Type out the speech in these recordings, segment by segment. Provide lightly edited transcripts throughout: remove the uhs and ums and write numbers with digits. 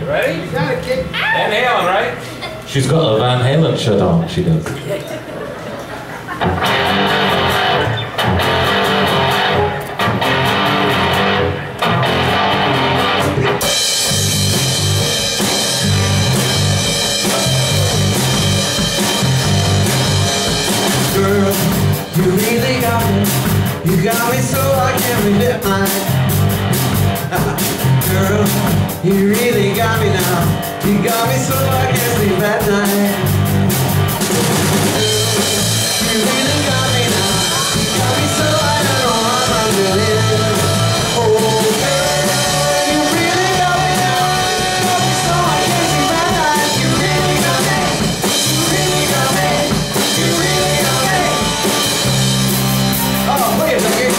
You ready? You gotta kick. Van Halen, right? She's got a Van Halen shirt on, she does. Girl, you really got me. You got me so I can't read it mine. Girl, you really got me now. You got me so I can't sleep at night. Girl, you really got me now. You got me so I don't know what I'm doing. Oh, girl, you really got me now. You got me so I can't sleep at night. You really got me. You really got me. You really got me. Oh, wait a second.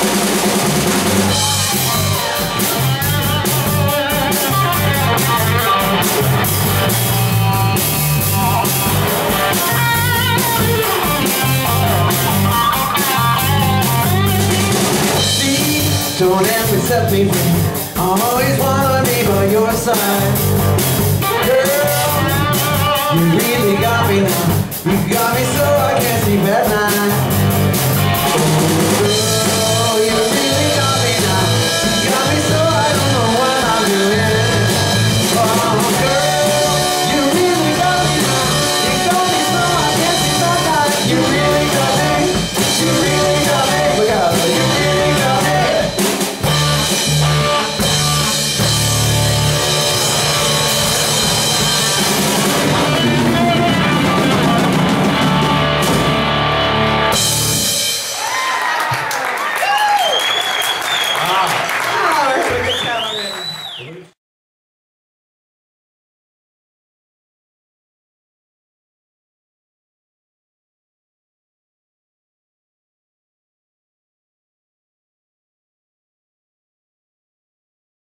Don't ever set me free. I always wanna be by your side. Girl, you really got me now. You got me so I can't sleep at night. Girl, you really got me now. You got me so I don't know what I'm doing. Oh, girl, you really got me now. You got me so I can't sleep at night. You really got me. You really got me. Look out, you really got me. Wow.